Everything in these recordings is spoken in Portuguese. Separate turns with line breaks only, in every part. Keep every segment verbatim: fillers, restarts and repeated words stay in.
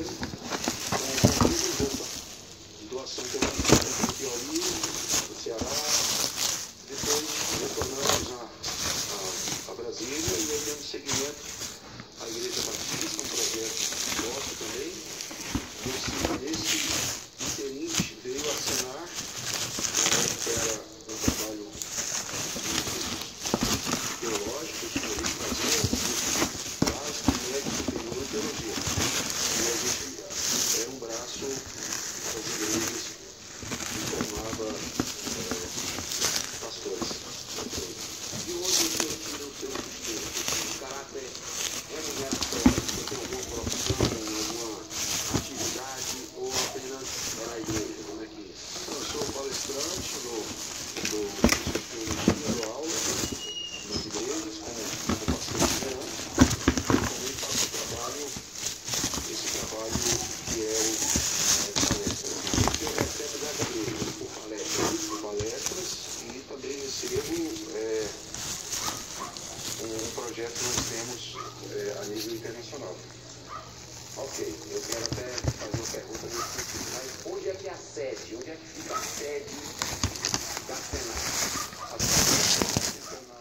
Janeiro, com uma roupa de doação que eu fiz no Piauí, no Ceará. Depois retornamos a, a, a Brasília e aí demos seguimento à Igreja Batista, um projeto nosso também. Nesse, nesse interinte veio assinar, que era um trabalho teológico, que a gente fazia, básico, médio superior e teologia. E a gente era um braço das igrejas que formava é, pastores. E hoje o senhor tira o seu sustento, o caráter remuneratório, você tem alguma profissão, alguma atividade ou apenas era a igreja? Como é que é? Eu sou palestrante do, do curso de teologia, dou aula nas igrejas como, como pastor de verão. Eu também faço trabalho, esse trabalho que é o é, palestra. Eu recebo das igrejas por palestras, por palestras e também recebo é, um projeto que nós temos é, a nível internacional. Ok, eu quero até fazer uma pergunta nesse sentido, mas onde é que é a sede? Onde é que fica a sede da Senat? A sede fica na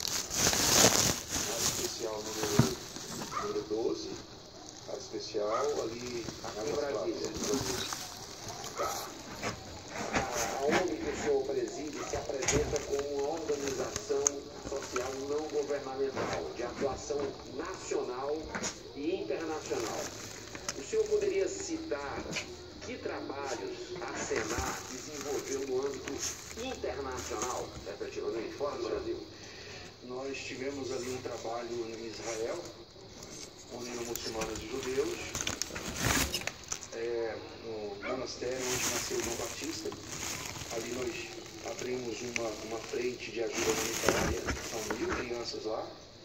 área especial número, número doze, área especial ali aqui em Brasília. Tá. A O N G que o senhor preside se apresenta como uma organização social não governamental, de atuação nacional e internacional. O senhor poderia citar que trabalhos a Senat desenvolveu no âmbito internacional, efetivamente, fora do Brasil? Nós tivemos ali um trabalho em Israel, unindo muçulmanos e judeus, é, no monastério onde nasceu João Batista. Ali nós abrimos uma, uma frente de ajuda humanitária, são mil crianças lá.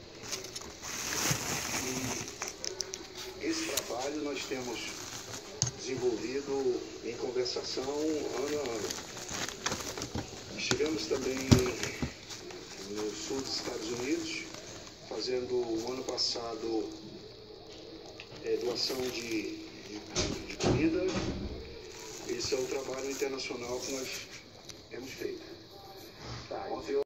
E esse trabalho nós temos desenvolvido em conversação ano a ano. Estivemos também no sul dos Estados Unidos, fazendo o ano passado é, doação de, de, de comida. Esse é o trabalho internacional que nós temos feito.